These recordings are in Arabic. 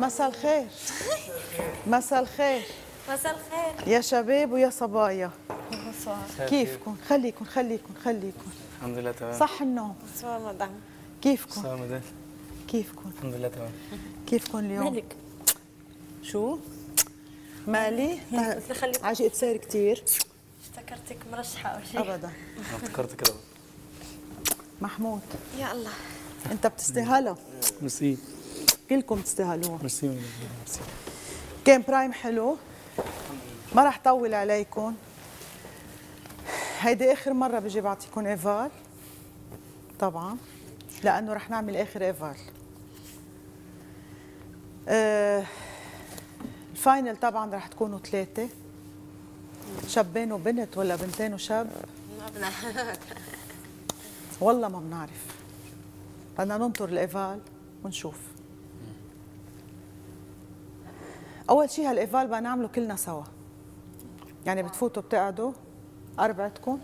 مساء الخير. مساء الخير. مساء الخير يا شباب ويا صبايا، بونسوار. كيفكم؟ خليكم. الحمد لله تمام. صح النوم؟ بونسوار مدام. كيفكم؟ سلام مدام. كيفكم؟ الحمد لله تمام. كيفكم اليوم؟ مالك؟ شو؟ مالي؟ قلت خليك. عجقت صار كثير؟ افتكرتك مرشحة أو شيء. ابدا. انا افتكرت كده. محمود يا الله. انت بتستاهلها، ميرسي. كلكم تستاهلوها. ميرسي ميرسي. كان برايم حلو، ما رح طول عليكم. هيدي اخر مره بجي بعطيكم ايفال طبعا، لانه رح نعمل اخر ايفال. الفاينل طبعا رح تكونوا 3 شابين وبنت ولا بنتين وشاب، ما بنعرف. والله ما بنعرف، بدنا ننطر الايفال ونشوف. اول شيء هالايفال بدنا نعمله كلنا سوا، يعني بتفوتوا بتقعدوا 4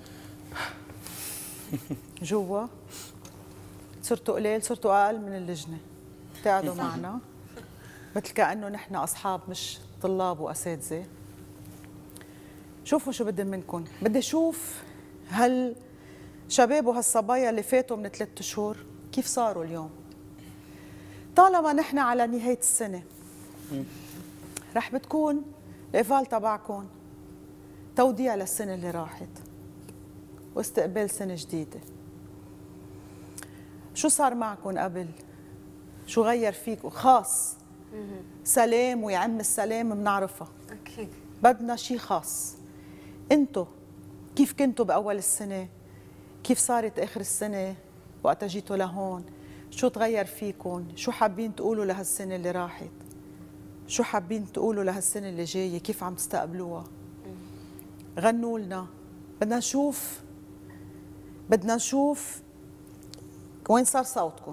جوا، صرتوا قليل صرتوا اقل من اللجنه، بتقعدوا معنا مثل كانه نحن اصحاب مش طلاب واساتذه. شوفوا شو بدي منكم، بدي اشوف شباب وهالصبايا اللي فاتوا من 3 شهور كيف صاروا اليوم. طالما نحن على نهايه السنه رح بتكون الايفال تبعكم توديع للسنه اللي راحت واستقبال سنه جديده. شو صار معكم قبل؟ شو غير فيكم خاص؟ سلام ويعم السلام بنعرفها، أكيد. بدنا شيء خاص. انتو كيف كنتوا باول السنه؟ كيف صارت اخر السنه وقت جيتوا لهون؟ شو تغير فيكم؟ شو حابين تقولوا لهالسنه اللي راحت؟ شو حابين تقولوا لهالسنه اللي جايه؟ كيف عم تستقبلوها؟ غنوا لنا، بدنا نشوف وين صار صوتكم،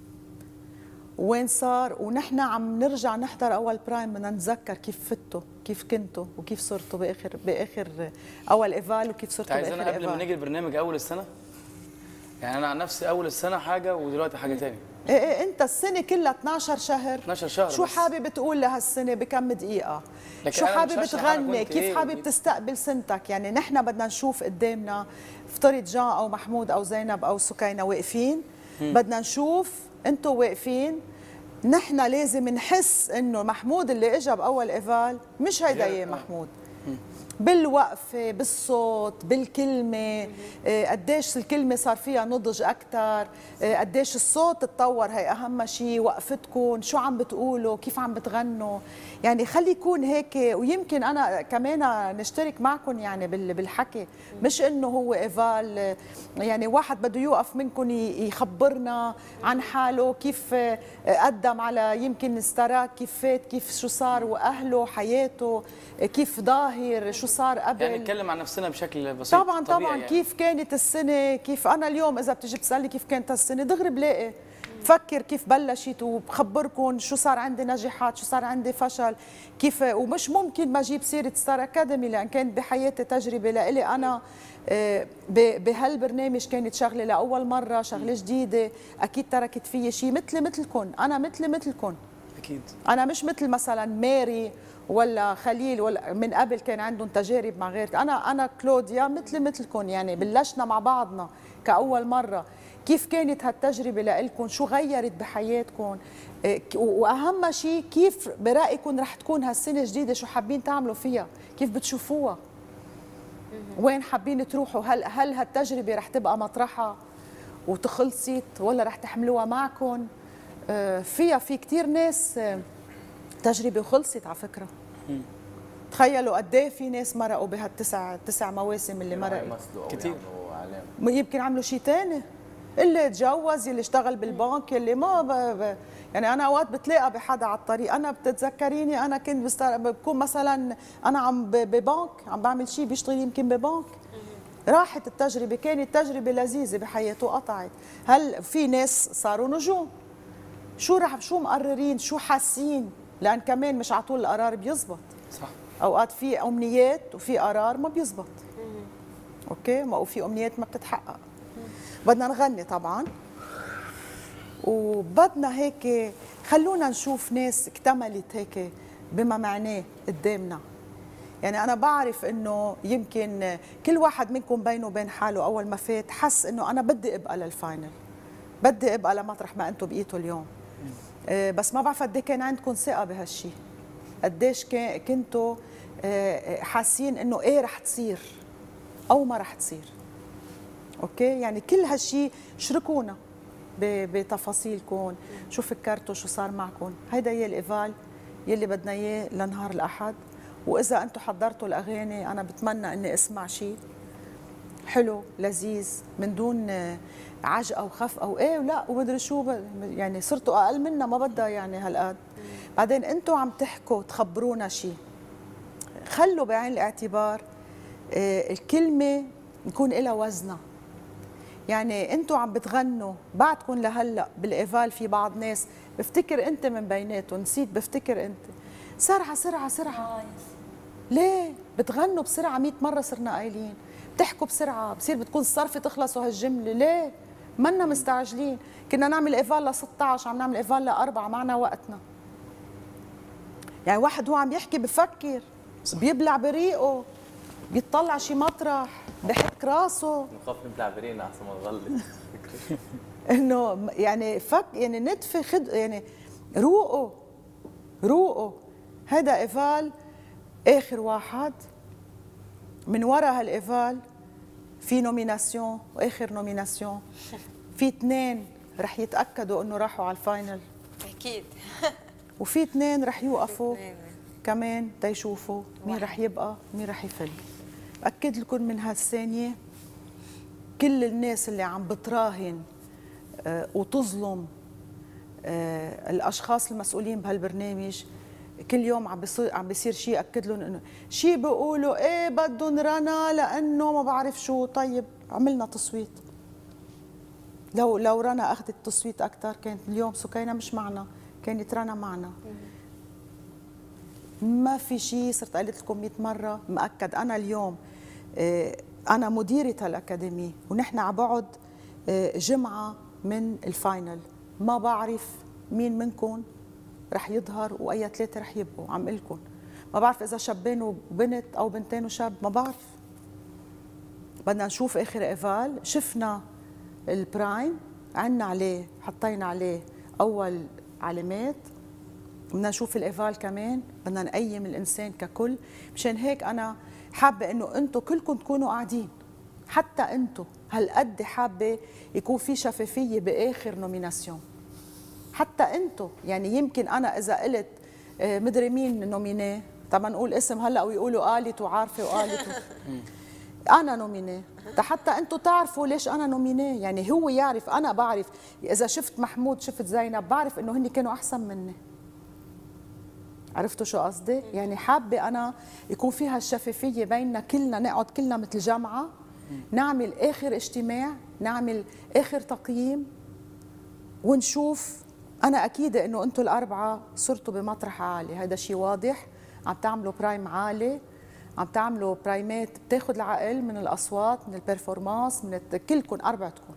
وين صار، ونحن عم نرجع نحضر اول برايم بدنا نتذكر كيف فتوا، كيف كنتوا، وكيف صرتوا باخر اول ايفال، وكيف صرتوا باخر عايزين قبل ما ايفال. نيجي البرنامج اول السنه، يعني انا عن نفسي اول السنه حاجه ودلوقتي حاجه ثانيه. ايه انت السنه كلها 12 شهر. 12 شهر شو بس. حابب تقول لهالسنه بكم دقيقه؟ لكن شو أنا مش حابب هشرح أنا تغني؟ كنت كيف إيه حابب تستقبل سنتك؟ يعني نحن بدنا نشوف قدامنا، افترض جان او محمود او زينب او سكينه واقفين، بدنا نشوف انتم واقفين، نحن لازم نحس انه محمود اللي اجى باول ايفال مش هيدا يا محمود، بالوقفه، بالصوت، بالكلمه، قديش الكلمه صار فيها نضج اكثر، قديش الصوت تطور، هي اهم شيء، وقفتكم، شو عم بتقولوا، كيف عم بتغنوا، يعني خلي يكون هيك. ويمكن انا كمان نشترك معكم يعني بالحكي، مش انه هو ايفال، يعني واحد بده يوقف منكم يخبرنا عن حاله، كيف قدم على يمكن استراك، كيف فات، كيف شو صار، واهله، حياته، كيف ظاهر، شو صار قبل، يعني نتكلم عن نفسنا بشكل بسيط. طبعا يعني. كيف كانت السنه، كيف انا اليوم اذا بتجي بتسالني كيف كانت السنه دغري بلاقي بفكر كيف بلشت، وبخبركم شو صار عندي نجاحات، شو صار عندي فشل، كيف، ومش ممكن ما اجيب سيره ستار اكاديمي لان كانت بحياتي تجربه لإلي انا. بهالبرنامج كانت شغله لاول مره، شغله جديده، اكيد تركت فيي شيء. مثلكم، انا مثلكم، اكيد انا مش مثل مثلا ماري ولا خليل ولا من قبل كان عندهم تجارب مع غيرك. انا كلوديا مثلكم، يعني بلشنا مع بعضنا كاول مره. كيف كانت هالتجربه لإلكم؟ شو غيرت بحياتكم؟ واهم شيء كيف برايكم رح تكون هالسنه الجديده؟ شو حابين تعملوا فيها؟ كيف بتشوفوها؟ وين حابين تروحوا؟ هل هالتجربه رح تبقى مطرحها وتخلصت ولا رح تحملوها معكم؟ في كثير ناس تجربه وخلصت على فكره. تخيلوا قد ايه في ناس مرقوا بهالتسع مواسم اللي مرقوا كثير. يمكن عملوا شيء ثاني، اللي تجوز، اللي اشتغل بالبنك، اللي ما يعني انا اوقات بتلاقى بحدا على الطريق، انا بتتذكريني انا كنت بكون مثلا انا عم ببنك عم بعمل شيء، بيشتغل يمكن ببنك، راحت التجربه، كانت تجربه لذيذه بحياته وقطعت. هل في ناس صاروا نجوم؟ شو مقررين؟ شو حاسين؟ لان كمان مش على طول القرار بيزبط، صح، اوقات في امنيات وفي قرار ما بيزبط. اوكي، ما وفي امنيات ما بتتحقق. بدنا نغني طبعا، وبدنا هيك خلونا نشوف ناس اكتملت هيك بما معناه قدامنا. يعني أنا بعرف إنه يمكن كل واحد منكم بينه وبين حاله أول ما فات حس إنه أنا بدي أبقى للفاينل، بدي أبقى لمطرح ما أنتم بقيتوا اليوم. بس ما بعرف قد إيه كان عندكم ثقة بهالشيء، قديش كنتوا حاسين إنه إيه رح تصير أو ما رح تصير. أوكي، يعني كل هالشيء شاركونا بتفاصيلكم، شو فكرتوا، شو صار معكم. هيدا هي الإيفال يلي بدنا إياه لنهار الأحد. وإذا أنتم حضرتوا الأغاني أنا بتمنى إني أسمع شيء حلو لذيذ من دون عجقة وخفقة وإيه ولا ومدري شو، يعني صرتوا أقل منا ما بدها يعني هالقد. بعدين أنتم عم تحكوا تخبرونا شيء، خلوا بعين الاعتبار الكلمة يكون لها وزنها. يعني أنتم عم بتغنوا بعدكم لهلا بالإيفال في بعض ناس بفتكر أنت من بيناتهم، نسيت بفتكر أنت سرعة سرعة سرعة. ليه؟ بتغنوا بسرعة 100 مرة صرنا قايلين، بتحكوا بسرعة، بصير بتكون الصرفة تخلص وهالجملة، ليه؟ منا مستعجلين، كنا نعمل إيفال ل 16 عم نعمل إيفال ل 4 معنا وقتنا. يعني واحد هو عم يحكي بفكر، بيبلع بريقه، بيطلع شي مطرح، بحك راسه. نخاف نبلع بريقنا احسن ما نغلط. انه يعني يعني ندفي يعني روقوا روقوا. هذا ايفال اخر واحد، من وراء هالايفال في نوميناسيون واخر نوميناسيون، في 2 رح يتاكدوا انه راحوا على الفاينل اكيد. وفي 2 رح يوقفوا كمان تيشوفوا مين رح يبقى مين رح يفل. أكد لكم من هالثانية كل الناس اللي عم بتراهن وتظلم الأشخاص المسؤولين بهالبرنامج، كل يوم عم بيصير شيء أكد لهم إنه شيء بيقولوا إيه بدهم رنا لأنه ما بعرف شو. طيب عملنا تصويت، لو رنا أخذت تصويت أكثر كانت اليوم سكينة مش معنا، كانت رنا معنا. ما في شيء، صرت قلت لكم 100 مرة مأكد. أنا اليوم أنا مديرة هالأكاديمية ونحن على بعد جمعة من الفاينل، ما بعرف مين منكم رح يظهر وأي 3 رح يبقوا. عم قلكم ما بعرف إذا شابين وبنت أو بنتين وشاب، ما بعرف. بدنا نشوف آخر إيفال. شفنا البرايم عنا عليه، حطينا عليه أول علامات، بدنا نشوف الإيفال كمان، بدنا نقيم الإنسان ككل. مشان هيك أنا حابة إنه أنتم كلكم تكونوا قاعدين، حتى أنتم هالقد حابة يكون في شفافية بآخر نوميناسيون. حتى أنتم يعني يمكن أنا إذا قلت مدري مين نومينيه، طبعا نقول اسم هلا ويقولوا قالت وعارفة وقالت أنا نومينيه، حتى أنتم تعرفوا ليش أنا نومينيه. يعني هو يعرف، أنا بعرف، إذا شفت محمود شفت زينب بعرف إنه هن كانوا أحسن مني. عرفتوا شو قصدي؟ يعني حابة أنا يكون فيها الشفافية بيننا كلنا، نقعد كلنا مثل جامعة، نعمل آخر اجتماع، نعمل آخر تقييم ونشوف. أنا أكيدة إنه أنتم الأربعة صرتوا بمطرح عالي، هذا شيء واضح. عم تعملوا برايم عالي، عم تعملوا برايمات بتاخذ العقل من الأصوات، من البرفورمانس، من كلكم أربعتكم.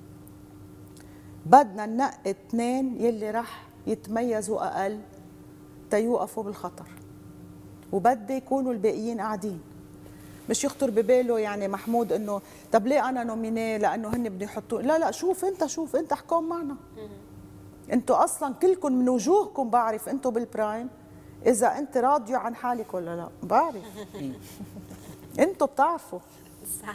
بدنا ننقي 2 يلي رح يتميزوا أقل تيوقفوا بالخطر، وبدي يكونوا الباقيين قاعدين. مش يخطر بباله يعني محمود انه طب ليه انا نومينيه لانه هن بدي يحطوا. لا لا، شوف انت احكم معنا. انتوا اصلا كلكم من وجوهكم بعرف انتوا بالبرايم اذا انت راضيه عن حالك ولا لا، بعرف. انتوا بتعرفوا صح.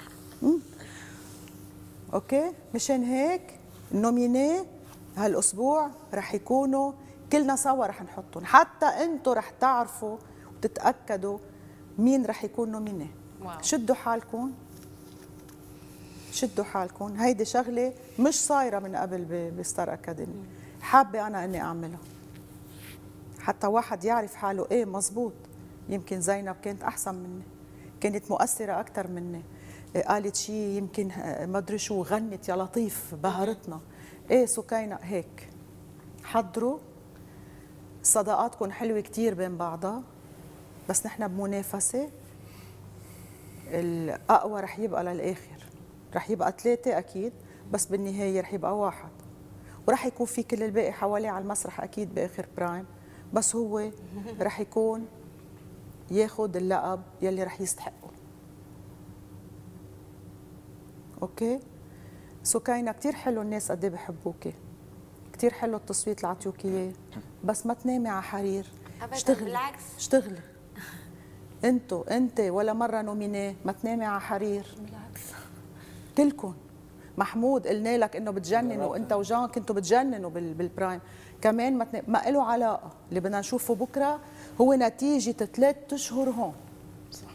اوكي، مشان هيك النومينيه هالاسبوع رح يكونوا كلنا سوا، رح نحطهم، حتى انتوا رح تعرفوا وتتاكدوا مين رح يكون نومينيه. شدوا حالكم، شدوا حالكم. هيدي شغله مش صايره من قبل بستار اكاديمي، حابه انا اني اعملها حتى واحد يعرف حاله. ايه مزبوط، يمكن زينب كانت احسن مني، كانت مؤثره اكثر مني، قالت شيء يمكن ما ادري شو، غنت يا لطيف بهرتنا. ايه سكينه هيك. حضروا، صداقاتكم حلوه كثير بين بعضها، بس نحن بمنافسه، الاقوى رح يبقى للاخر، رح يبقى 3 اكيد، بس بالنهايه رح يبقى 1. وراح يكون في كل الباقي حواليه على المسرح اكيد باخر برايم، بس هو راح يكون ياخذ اللقب يلي راح يستحقه. اوكي؟ سكينة كثير حلو الناس قد ايه بحبوكي، كثير حلو التصويت اللي عطيوك اياه، بس ما تنامي على حرير. ابدا اشتغلي بالعكس. اشتغلي. انت ولا مره نومينيه ما تنامي على حرير. بالعكس. كلكم. محمود قلنا لك انه بتجننوا، وانت وجان كنتوا بتجننوا بالبرايم، كمان ما له علاقه. اللي بدنا نشوفه بكره هو نتيجه 3 اشهر هون. صح.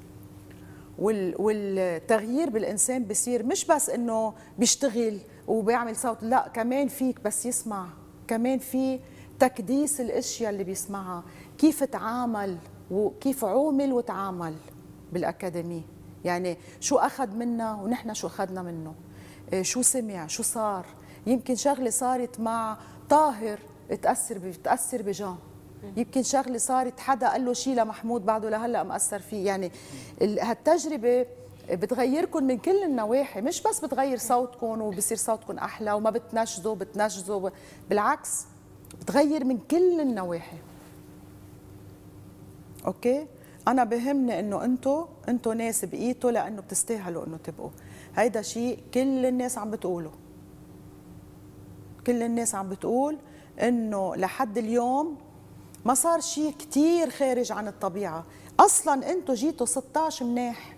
والتغيير بالانسان بصير مش بس انه بيشتغل وبيعمل صوت، لا كمان فيك بس يسمع، كمان في تكديس الاشياء اللي بيسمعها، كيف تعامل وكيف عومل وتعامل بالاكاديميه، يعني شو اخذ منا ونحن شو اخذنا منه، شو سمع، شو صار. يمكن شغله صارت مع طاهر تاثر بجان، يمكن شغله صارت حدا قال له شيء لمحمود بعده لهلا مأثر فيه. يعني هالتجربه بتغيركم من كل النواحي، مش بس بتغير صوتكم وبصير صوتكم احلى وما بتنجزوا بالعكس بتغير من كل النواحي. اوكي؟ انا بهمني انه انتو ناس بقيتوا لانه بتستاهلوا انه تبقوا. هيدا شيء كل الناس عم بتقوله، كل الناس عم بتقول انه لحد اليوم ما صار شيء كتير خارج عن الطبيعه. اصلا انتو جيتوا 16 مناح،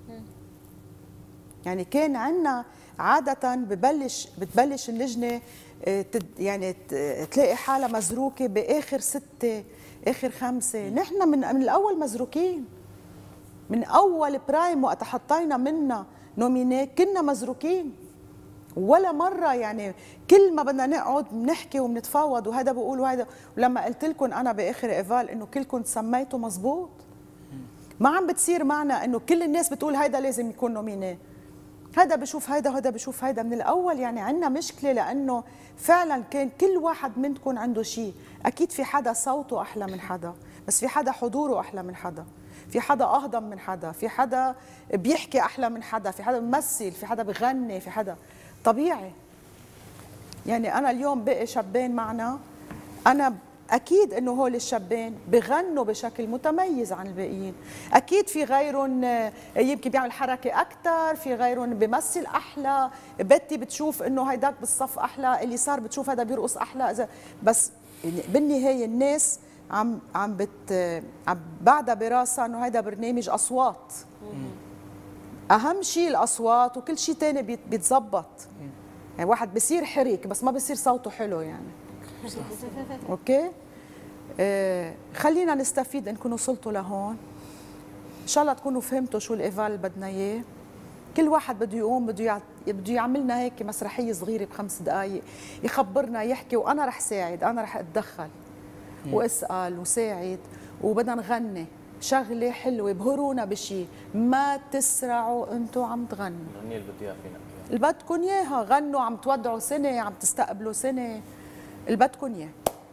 يعني كان عندنا عاده بتبلش اللجنه يعني تلاقي حالها مزروكه باخر 6 اخر 5. نحن من الاول مزروكين، من اول برايم وقت حطينا منا نومينيه كنا مزروكين. ولا مره يعني كل ما بدنا نقعد بنحكي وبنتفاوض وهذا بقول وهذا. ولما قلت لكم انا باخر ايفال انه كلكم سميتوا مزبوط، ما عم بتصير معنا انه كل الناس بتقول هيدا لازم يكون نومينيه، هذا بشوف هيدا وهذا بشوف هيدا. من الاول يعني عندنا مشكله، لانه فعلا كان كل واحد منكم عنده شيء. اكيد في حدا صوته احلى من حدا، بس في حدا حضوره احلى من حدا، في حدا اهضم من حدا، في حدا بيحكي احلى من حدا، في حدا بيمثل، في حدا بغني، في حدا طبيعي. يعني انا اليوم بقي شابين معنا، انا اكيد انه هول الشابين بغنوا بشكل متميز عن الباقيين. اكيد في غيرهم يمكن بيعمل حركه اكثر، في غيرهم بيمثل احلى، بنتي بتشوف انه هيداك بالصف احلى، اللي صار بتشوف هذا بيرقص احلى. بس بالنهايه الناس عم بعدها براسها انه هيدا برنامج اصوات، اهم شيء الاصوات وكل شيء ثاني بيتظبط. يعني واحد بصير حرك بس ما بصير صوته حلو يعني. اوكي؟ خلينا نستفيد انكم وصلتوا لهون. ان شاء الله تكونوا فهمتوا شو الايفال اللي بدنا اياه. كل واحد بده يقوم بده يعمل لنا هيك مسرحيه صغيره ب5 دقائق، يخبرنا، يحكي، وانا رح ساعد، انا رح اتدخل واسال وساعد، وبدنا نغني شغله حلوه. بهرونا بشيء، ما تسرعوا انتم عم تغنوا. الأغنية اللي بدي إياها فينا اللي بدكم اياها غنوا، عم تودعوا سنه، عم تستقبلوا سنه، اللي بدكم اياه.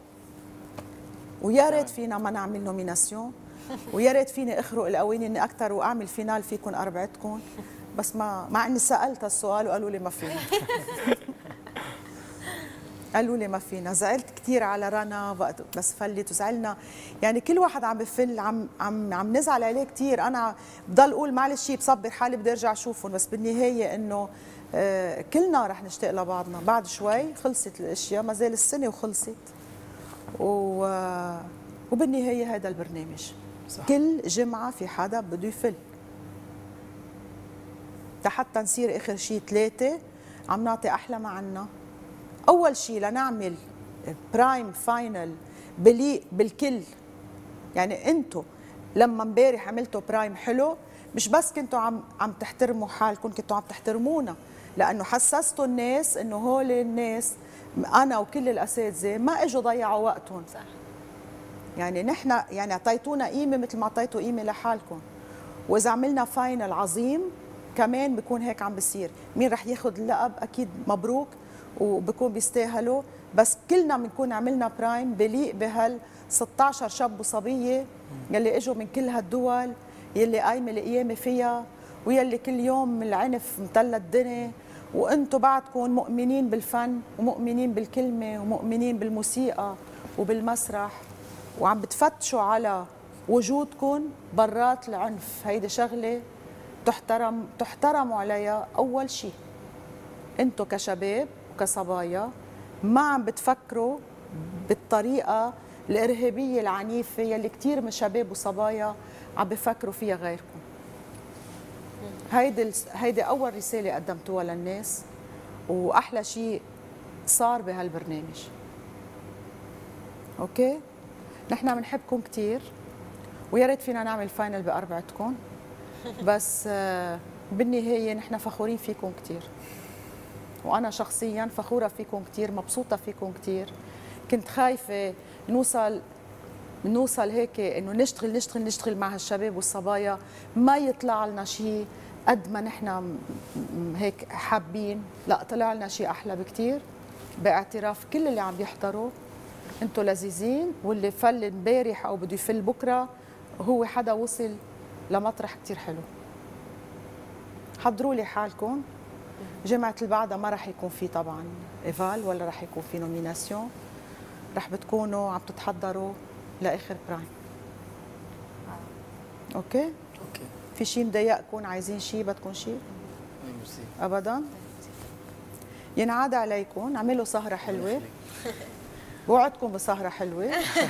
ويا ريت فينا ما نعمل نوميناسيون، ويا ريت فيني اخرق القوانين اني اكثر واعمل فينال فيكم اربعتكم، بس ما مع اني سالت السؤال وقالوا لي ما فينا. قالوا لي ما فينا. زعلت كثير على رنا وقت بس فلت، وزعلنا يعني كل واحد عم بفل، عم نزعل عليه كثير. انا بضل اقول معلش بصبر حالي بدي ارجع اشوفهم، بس بالنهايه انه كلنا رح نشتاق لبعضنا. بعد شوي خلصت الاشياء، ما زال السنه وخلصت، وبالنهايه هذا البرنامج صح. كل جمعه في حدا بده يفل لحتى نصير اخر شيء 3 عم نعطي احلى ما عنا. اول شيء لنعمل برايم فاينل بليق بالكل. يعني انتم لما امبارح عملتوا برايم حلو، مش بس كنتوا عم تحترموا حالكم، كنتوا عم تحترمونا، لانه حسستوا الناس انه هول الناس انا وكل الاساتذه ما اجوا ضيعوا وقتهم. صح. يعني نحن يعني اعطيتونا قيمه مثل ما اعطيتوا قيمه لحالكم. واذا عملنا فاينل عظيم كمان بكون هيك عم بصير. مين رح ياخذ اللقب اكيد مبروك وبكون بيستاهلوا، بس كلنا بنكون عملنا برايم بليق بهال 16 شاب وصبيه يلي اجوا من كل هالدول، يلي قايمه القيامه فيها، ويلي كل يوم العنف متلى الدنيا، وانتم بعدكم مؤمنين بالفن ومؤمنين بالكلمه ومؤمنين بالموسيقى وبالمسرح، وعم بتفتشوا على وجودكم برات العنف. هيدي شغله تحترموا عليها. اول شيء انتم كشباب وكصبايا ما عم بتفكروا بالطريقه الارهابيه العنيفه يلي كثير من شباب وصبايا عم بفكروا فيها غيركم. هيدي اول رساله قدمتوها للناس، واحلى شيء صار بهالبرنامج. اوكي، نحن بنحبكم كثير، ويا ريت فينا نعمل فاينل باربعتكم، بس بالنهايه نحن فخورين فيكم كثير، وانا شخصيا فخوره فيكم كثير، مبسوطه فيكم كثير. كنت خايفه نوصل هيك انه نشتغل مع هالشباب والصبايا ما يطلع لنا شيء قد ما نحن هيك حابين. لا، طلع لنا شيء احلى بكثير، باعتراف كل اللي عم يحضروا. انتم لذيذين، واللي فل امبارح او بده يفل بكره هو حدا وصل لمطرح كثير حلو. حضروا لي حالكم. جمعة اللي بعدها ما رح يكون في طبعا ايفال ولا رح يكون في نوميناسيون، رح بتكونوا عم تتحضروا لاخر برايم. اوكي؟ في شيء مضايقكم؟ عايزين شيء؟ بدكم شيء؟ ابدا. ينعاد عليكم، اعملوا سهره حلوه، بوعدكم بسهره حلوه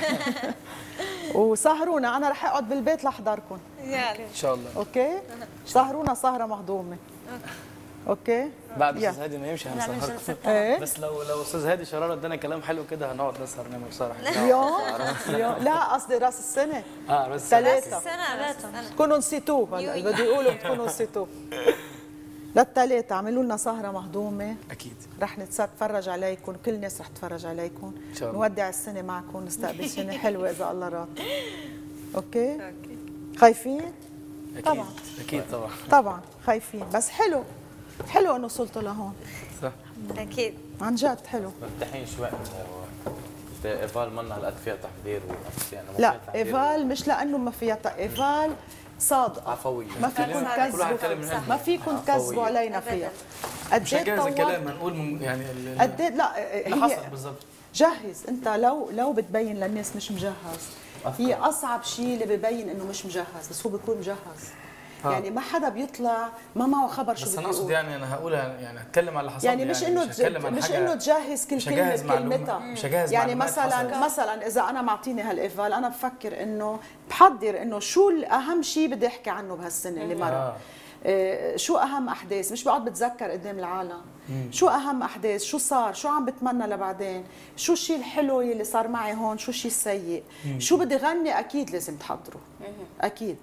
وسهرونا. انا رح اقعد بالبيت لاحضركم ان شاء الله. اوكي؟ سهرونا سهره مهضومه. اوكي؟ بعد استاذ هادي ما يمشي هنسهركم. ايه؟ بس لو استاذ هادي شرارة ادانا كلام حلو كده هنقعد نسهر نعمل سهره. اليوم؟ لا، قصدي راس السنه. راس ثلاثة. السنة تكونوا نسيتوه هلا، بده يقولوا تكونوا نسيتوه. للثلاثة اعملوا لنا سهرة مهضومة. اكيد. رح نتفرج عليكم، كل الناس رح تتفرج عليكم. ان شاء الله. نودع السنة معكم، نستقبل سنة حلوة إذا الله راد. اوكي؟ خايفين؟ أكيد. طبعا. اكيد طبعا. طبعا خايفين، بس حلو انه وصلتوا لهون. صح. اكيد عن جد حلو. مرتاحين شوي. ايفال منا هالقد فيها تحضير يعني لا، ايفال مش لانه ما فيها ايفال صادقه عفويه، ما فيكم تكذبوا، ما فيكم تكذبوا علينا فيها. مش هجهز الكلام، هنقول يعني قد ايه. لا، اللي حصل بالضبط. جهز انت. لو بتبين للناس مش مجهز، هي اصعب شيء اللي ببين انه مش مجهز، بس هو بيكون مجهز. يعني ما حدا بيطلع ما معه خبر شو بده يقول. بس انا اقصد يعني انا هقولها، يعني هتكلم على اللي حصل. يعني مش انه تجهز كل كلمه بكلمتها. مش هجهز يعني مثلا اذا انا معطيني هالايفال، انا بفكر انه بحضر انه شو الاهم شيء بدي احكي عنه بهالسنه اللي مرت. شو اهم احداث، مش بقعد بتذكر قدام العالم. شو اهم احداث، شو صار، شو عم بتمنى لبعدين، شو الشيء الحلو اللي صار معي هون، شو الشيء السيء، شو بدي غني. اكيد لازم تحضروا، اكيد.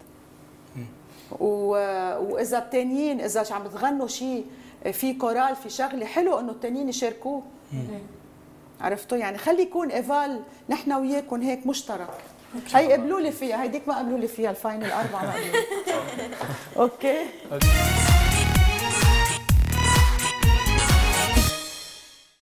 واذا التانيين اذا عم بتغنوا شيء في كورال في شغله حلو، انه التانيين يشاركوه. عرفتوا؟ يعني خلي يكون ايفال نحن وياكم هيك مشترك. هي قبلوا لي فيها، هيديك ما قبلوا لي فيها الفاينل 4 ما قبلوا. اوكي.